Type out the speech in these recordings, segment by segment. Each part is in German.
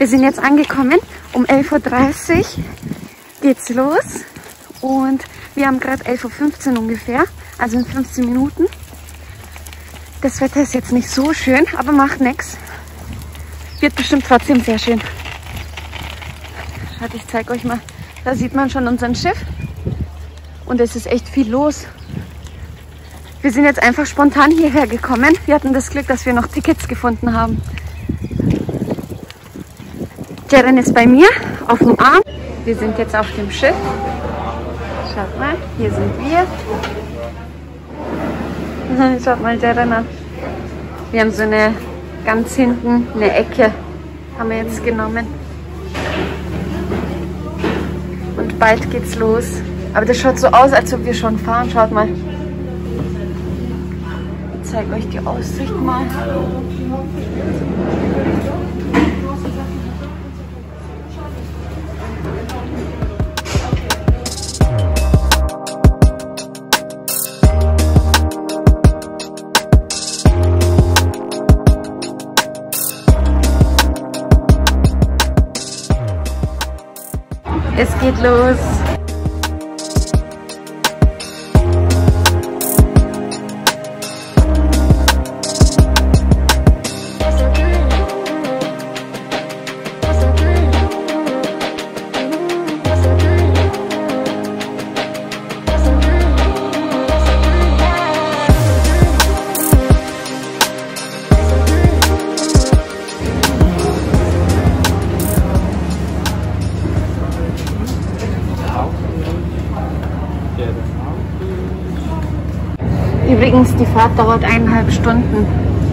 Wir sind jetzt angekommen. Um 11:30 Uhr geht's los. Und wir haben gerade 11:15 Uhr ungefähr. Also in 15 Minuten. Das Wetter ist jetzt nicht so schön, aber macht nichts. Wird bestimmt trotzdem sehr schön. Schaut, ich zeige euch mal. Da sieht man schon unseren Schiff. Und es ist echt viel los. Wir sind jetzt einfach spontan hierher gekommen. Wir hatten das Glück, dass wir noch Tickets gefunden haben. Jeren ist bei mir auf dem Arm. Wir sind jetzt auf dem Schiff. Schaut mal, hier sind wir. Schaut mal Jeren an. Wir haben so eine ganz hinten, eine Ecke haben wir jetzt genommen. Und bald geht's los. Aber das schaut so aus, als ob wir schon fahren. Schaut mal. Ich zeige euch die Aussicht mal. Es geht los. Übrigens, die Fahrt dauert 1,5 Stunden.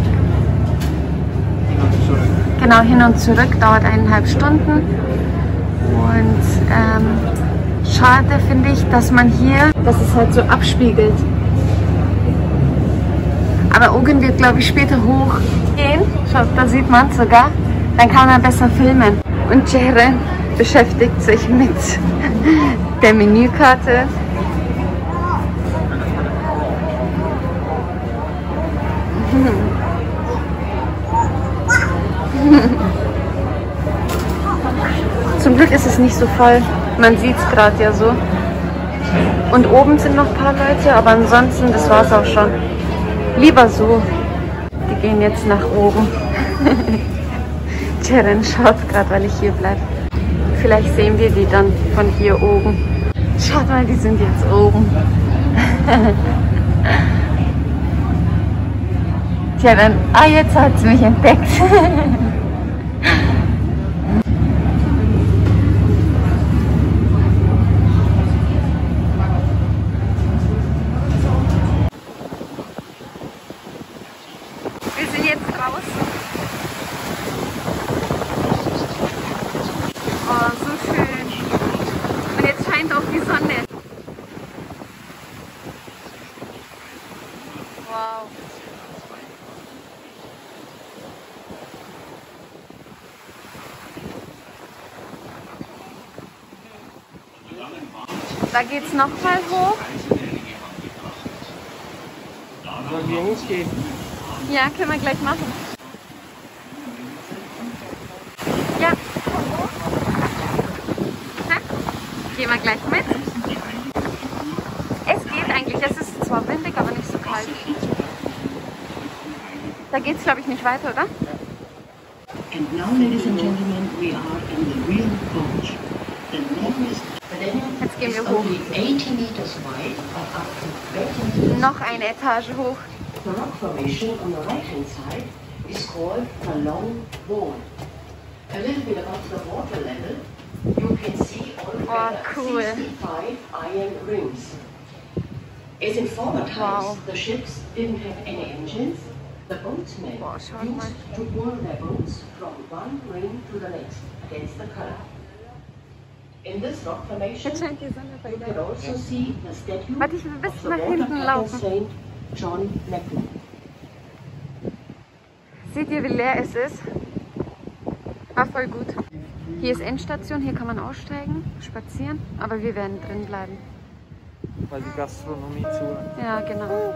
Genau, hin und zurück dauert 1,5 Stunden. Und schade finde ich, dass man hier, dass es halt so abspiegelt. Aber Ogun wird, glaube ich, später hochgehen. Schaut, da sieht man es sogar. Dann kann man besser filmen. Und Jeren beschäftigt sich mit der Menükarte. Zum Glück ist es nicht so voll. Man sieht es gerade ja so. Und oben sind noch ein paar Leute, aber ansonsten, das war es auch schon. Lieber so. Die gehen jetzt nach oben. Jeren schaut gerade, weil ich hier bleibe. Vielleicht sehen wir die dann von hier oben. Schaut mal, die sind jetzt oben. Jeren, jetzt hat sie mich entdeckt. Wir sind jetzt draußen. Oh, so schön. Und jetzt scheint auch die Sonne. Wow. Da geht's noch mal hoch. Sollen wir hochgehen? Ja, können wir gleich machen. Ja. Na, gehen wir gleich mit. Es geht eigentlich. Es ist zwar windig, aber nicht so kalt. Da geht's, glaube ich, nicht weiter, oder? And now, ladies and gentlemen, we are in the real coach. The longest Jetzt gehen wir hoch. 80 meters wide or up to 20 meters. Noch eine Etage hoch. The rock formation on the right-hand side is called the Long Wall. A little bit above the water level, you can see altogether cool. 65 iron rings. As in former times, the ships didn't have any engines. The boatsmen used to pull their boats from one ring to the next against the current. In this rock formation, Jetzt scheint die Sonne bei you can also see the statue Warte, ich will bis of the nach hinten water laufen. Saint John Neptune. Seht ihr, wie leer es ist? War voll gut. Hier ist Endstation, hier kann man aussteigen, spazieren, aber wir werden drin bleiben. Weil die Gastronomie zu hat. Ja, genau.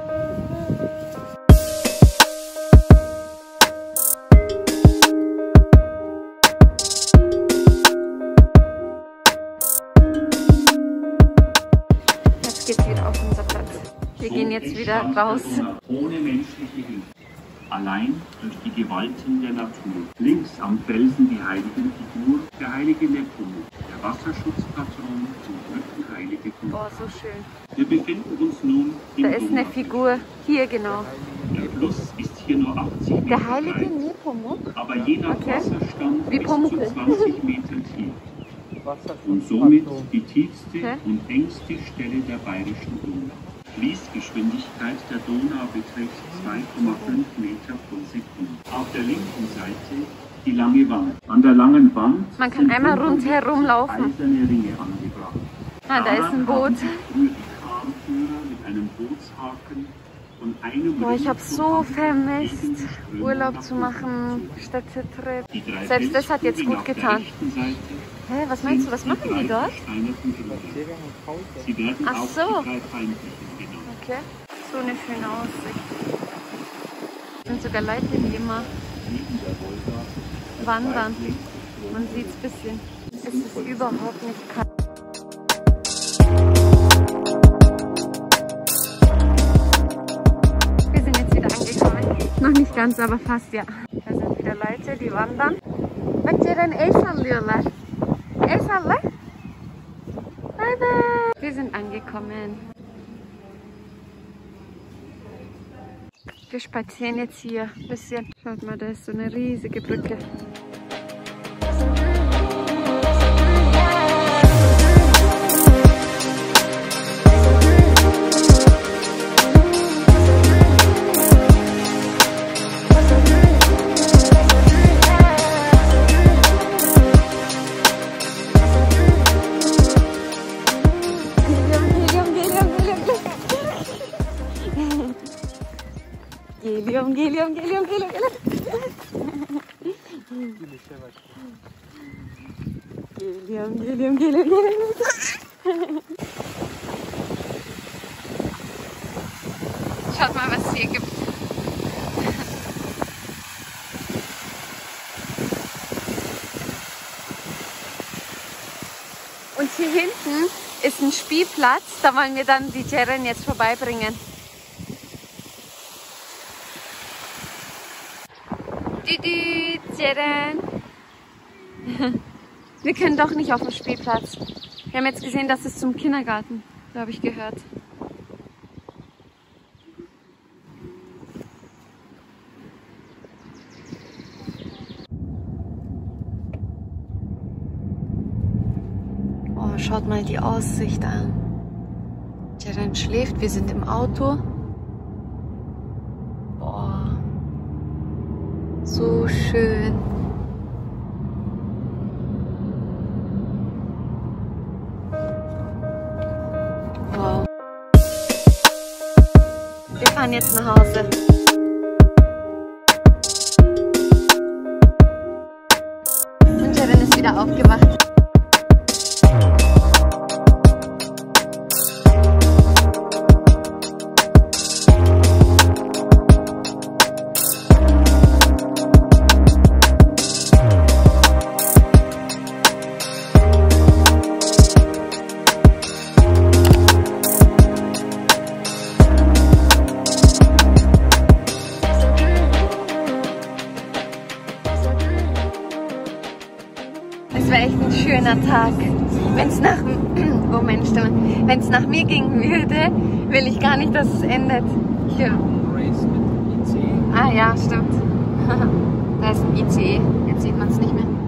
unser Platz. Wir gehen jetzt wieder raus. Ohne menschliche Hilfe. Allein durch die Gewalten der Natur. Links am Felsen die Heiligenfigur, der heilige Nepomuk, der Wasserschutzpatron und Rückenheilige Gott. Oh, so schön. Wir befinden uns nun im Da ist eine Figur. Hier, genau. Der Fluss ist hier nur 80 Meter Der heilige breit, Nepomuk. aber je nach Wasserstand Wie bis Pumuckl. zu 20 Meter tief. Und Wasserschutz. somit die tiefste Hä? und engste Stelle der Bayerischen Donau. Fließgeschwindigkeit der Donau beträgt 2,5 Meter pro Sekunde. Auf der linken Seite die lange Wand. An der langen Wand Man kann sind einmal 500 rundherum laufen. eiserne Ringe angebracht. Ah, da ist ein Boot. Daran haben sich früher die Kranführer mit einem Bootshaken und einem Boah, ich habe so Ring vermisst, gegen die Strömung Urlaub nach zu oben machen, gezogen. Städtetrip. Die drei Selbst das hat jetzt Felskugeln gut auf der getan. rechten Seite Hä, was meinst du, was machen die dort? Spaziergang und Pause. Sie werden Ach auch so. die drei Feindlichen genannt. Okay, so eine schöne Aussicht. Es sind sogar Leute, die immer Neben der Wolga wandern. Man sieht es ein bisschen. Es ist überhaupt nicht kalt. Wir sind jetzt wieder angekommen. Noch nicht ganz, aber fast, ja. Da sind wieder Leute, die wandern. Wat je dan eetsalluurler? Eetsaller? Bye bye. Wir sind angekommen. Wir spazieren jetzt hier ein bisschen. Schaut mal, da ist so eine riesige Brücke. Geliyorum. Geliyorum. Schaut mal, was es hier gibt. Und hier hinten ist ein Spielplatz, da wollen wir dann die Ceren jetzt vorbeibringen. Ceren. Wir können doch nicht auf den Spielplatz. Wir haben jetzt gesehen, dass es zum Kindergarten, so habe ich gehört. Oh, schaut mal die Aussicht an. Ceren schläft, wir sind im Auto. Boah, so schön. Wow. Wir fahren jetzt nach Hause. Und Ceren ist wieder aufgewacht. Es war echt ein schöner Tag. Wenn es nach, oh Mensch, wenn es nach mir gehen würde, will ich gar nicht, dass es endet. Hier. Race mit ICE. Ah ja, stimmt. Da ist ein ICE. Jetzt sieht man es nicht mehr.